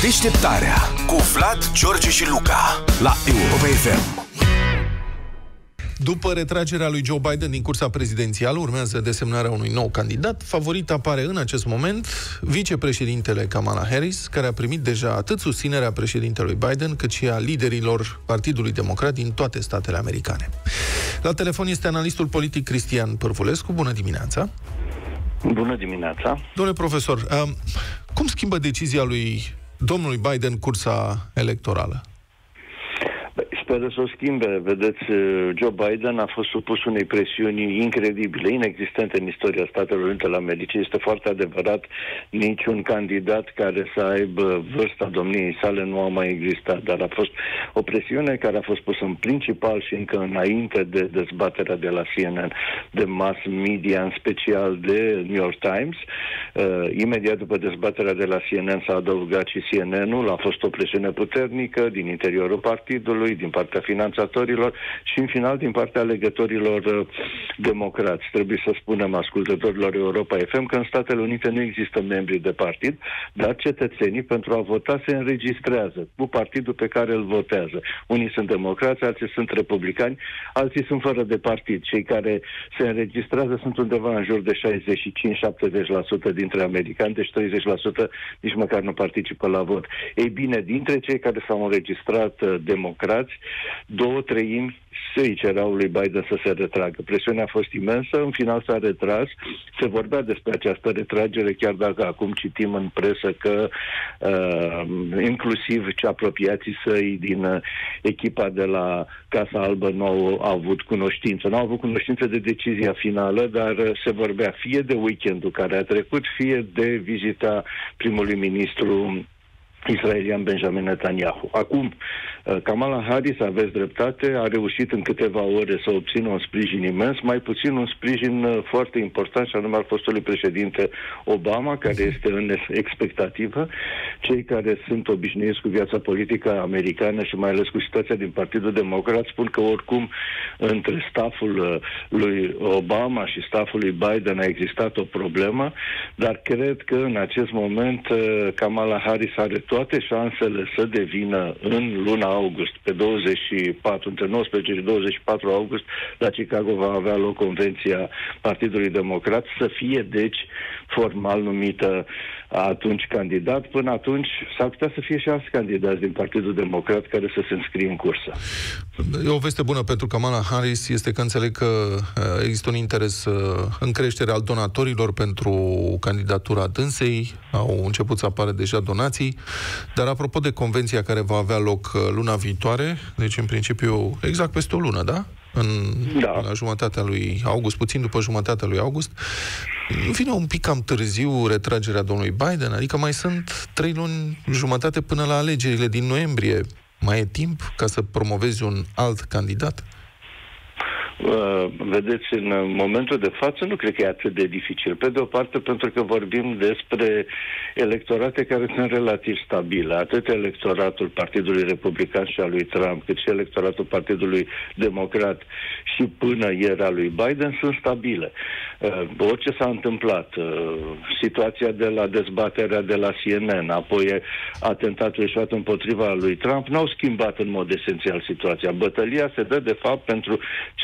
Deșteptarea cu Vlad, George și Luca la Europa FM. După retragerea lui Joe Biden din cursa prezidențială, urmează desemnarea unui nou candidat. Favorit apare în acest moment vicepreședintele Kamala Harris, care a primit deja atât susținerea președintelui Biden, cât și a liderilor Partidului Democrat din toate statele americane. La telefon este analistul politic Cristian Pârvulescu. Bună dimineața! Bună dimineața! Domnule profesor, cum schimbă decizia lui domnului Biden cursa electorală? Speră să o schimbe. Vedeți, Joe Biden a fost supus unei presiuni incredibile, inexistente în istoria Statelor Unite ale Americii. Este foarte adevărat, niciun candidat care să aibă vârsta domniei sale nu a mai existat, dar a fost o presiune care a fost pusă în principal și încă înainte de dezbaterea de la CNN, de mass media, în special de New York Times. Imediat după dezbaterea de la CNN s-a adăugat și CNN-ul. A fost o presiune puternică din interiorul partidului, din partea finanțatorilor și, în final, din partea alegătorilor democrați. Trebuie să spunem ascultătorilor Europa FM că în Statele Unite nu există membri de partid, dar cetățenii, pentru a vota, se înregistrează cu partidul pe care îl votează. Unii sunt democrați, alții sunt republicani, alții sunt fără de partid. Cei care se înregistrează sunt undeva în jur de 65-70% dintre americani, deci 30% nici măcar nu participă la vot. Ei bine, dintre cei care s-au înregistrat democrați, 2/3 îi cereau lui Biden să se retragă. Presiunea a fost imensă, în final s-a retras. Se vorbea despre această retragere, chiar dacă acum citim în presă că inclusiv cei apropiații săi din echipa de la Casa Albă nu au avut cunoștință. Nu au avut cunoștință de decizia finală, dar se vorbea fie de weekendul care a trecut, fie de vizita primului ministru israelian Benjamin Netanyahu. Acum, Kamala Harris, aveți dreptate, a reușit în câteva ore să obțină un sprijin imens, mai puțin un sprijin foarte important, și anume al fostului președinte Obama, care este în expectativă. Cei care sunt obișnuiți cu viața politică americană și mai ales cu situația din Partidul Democrat spun că oricum între stafful lui Obama și stafful lui Biden a existat o problemă, dar cred că în acest moment Kamala Harris are toate șansele să devină în luna august, pe 24, între 19 și 24 august, la Chicago va avea loc convenția Partidului Democrat, să fie, deci, formal numită atunci candidat. Până atunci s-ar putea să fie și alți candidați din Partidul Democrat care să se înscrie în cursă. O veste bună pentru Kamala Harris este că înțeleg că există un interes în creștere al donatorilor pentru candidatura dânsei. Au început să apară deja donații. Dar apropo de convenția care va avea loc luna viitoare, deci în principiu exact peste o lună, da? La jumătatea lui august, puțin după jumătatea lui august, vine un pic cam târziu retragerea domnului Biden, adică mai sunt 3 luni jumătate până la alegerile din noiembrie. Mai e timp ca să promovezi un alt candidat? Vedeți, în momentul de față nu cred că e atât de dificil. Pe de o parte, pentru că vorbim despre electorate care sunt relativ stabile. Atât electoratul Partidului Republican și al lui Trump, cât și electoratul Partidului Democrat și până ieri al lui Biden sunt stabile. Orice s-a întâmplat, situația de la dezbaterea de la CNN, apoi atentatul ieșuat împotriva lui Trump, n-au schimbat în mod esențial situația. Bătălia se dă, de fapt, pentru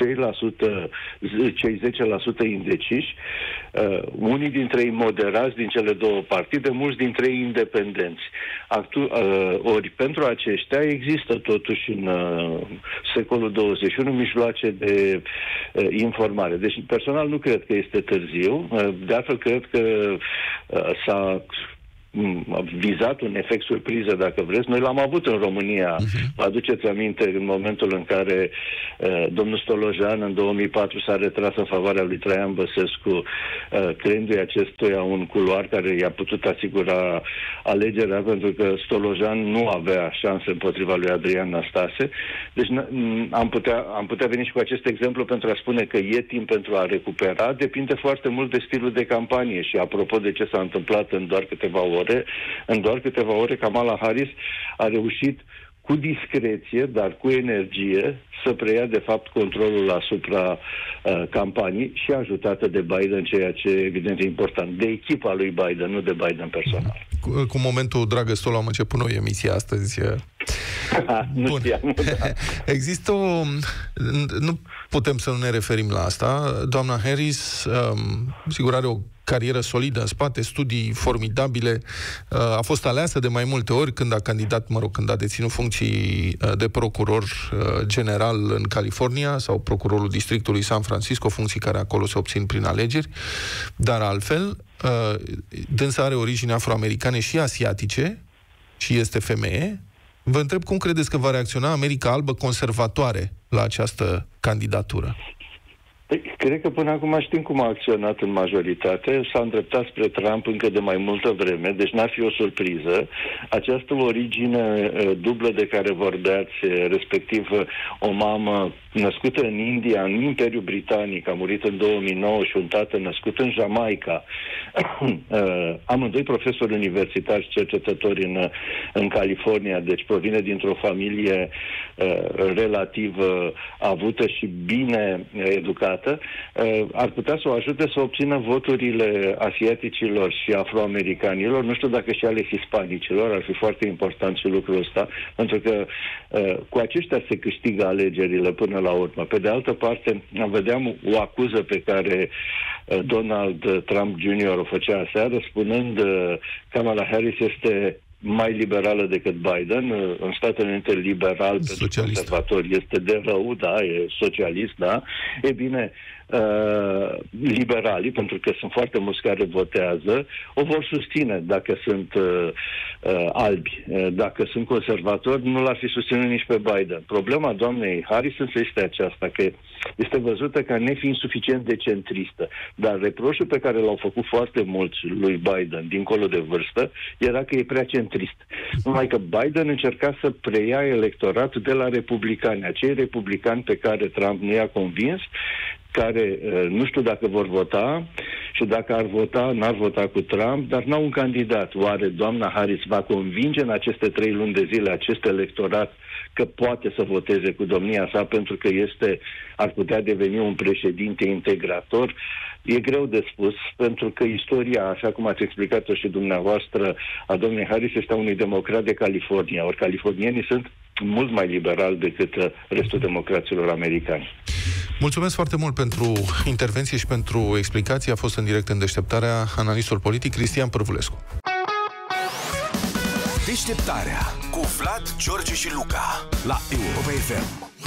cei 10% indeciși, unii dintre ei moderați din cele două partide, mulți dintre ei independenți. Ori pentru aceștia există totuși în secolul 21 mijloace de informare. Deci personal nu cred că este târziu, de altfel cred că s-a vizat un efect surpriză, dacă vreți. Noi l-am avut în România. Vă aduceți aminte în momentul în care domnul Stolojan în 2004 s-a retras în favoarea lui Traian Băsescu, creându-i acestuia un culoar care i-a putut asigura alegerea, pentru că Stolojan nu avea șanse împotriva lui Adrian Năstase. Deci am putea veni și cu acest exemplu pentru a spune că e timp pentru a recupera. Depinde foarte mult de stilul de campanie și apropo de ce s-a întâmplat în doar câteva ore, Kamala Harris a reușit cu discreție, dar cu energie, să preia de fapt controlul asupra campaniei și ajutată de Biden, ceea ce evident e important, de echipa lui Biden, nu de Biden personal. Cu momentul dragă stol am început noi emisia astăzi. Nu știam, da. Există o... Nu putem să nu ne referim la asta. Doamna Harris, sigur, are o carieră solidă în spate, studii formidabile, a fost aleasă de mai multe ori când a candidat, când a deținut funcții de procuror general în California sau procurorul districtului San Francisco, funcții care acolo se obțin prin alegeri, dar altfel, dânsa are origini afroamericane și asiatice și este femeie. Vă întreb cum credeți că va reacționa America albă conservatoare la această candidatură? Cred că până acum știm cum a acționat în majoritate. S-a îndreptat spre Trump încă de mai multă vreme, deci n-ar fi o surpriză. Această origine dublă de care vorbeați, respectiv o mamă născută în India, în Imperiul Britanic, a murit în 2009, și un tată născut în Jamaica, amândoi profesori universitari și cercetători în California, deci provine dintr-o familie relativ avută și bine educată, ar putea să o ajute să obțină voturile asiaticilor și afroamericanilor, nu știu dacă și ale hispanicilor, ar fi foarte important și lucrul ăsta, pentru că cu aceștia se câștigă alegerile până la urmă. Pe de altă parte, vedeam o acuză pe care Donald Trump Jr. o făcea aseară, spunând Kamala Harris este mai liberală decât Biden. În Statele Unite liberal pentru conservatori este de rău, da, e socialist, da. E bine, liberalii, pentru că sunt foarte mulți care votează, o vor susține dacă sunt albi. Dacă sunt conservatori, nu l-ar fi susținut nici pe Biden. Problema doamnei Harris însă este aceasta, că este văzută ca nefiind suficient de centristă. Dar reproșul pe care l-au făcut foarte mulți lui Biden, dincolo de vârstă, era că e prea centrist. Numai că Biden încerca să preia electoratul de la republicani, acei republicani pe care Trump nu i-a convins, care nu știu dacă vor vota și dacă ar vota, n-ar vota cu Trump, dar n-au un candidat. Oare doamna Harris va convinge în aceste 3 luni de zile acest electorat că poate să voteze cu domnia sa pentru că ar putea deveni un președinte integrator? E greu de spus, pentru că istoria, așa cum ați explicat-o și dumneavoastră, a domnului Harris este a unui democrat de California. Ori californienii sunt mult mai liberali decât restul democraților americani. Mulțumesc foarte mult pentru intervenție și pentru explicații. A fost în direct în Deșteptarea analistul politic Cristian Pârvulescu. Deșteptarea cu Vlad, George și Luca la Europa FM.